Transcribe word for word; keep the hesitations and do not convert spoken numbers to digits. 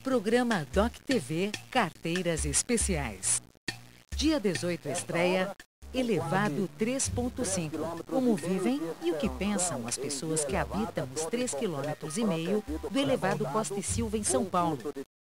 Programa D O C T V Carteiras Especiais. Dia dezoito estreia Elevado três ponto cinco. Como vivem e o que pensam as pessoas que habitam os três quilômetros e meio do elevado Costa e Silva em São Paulo.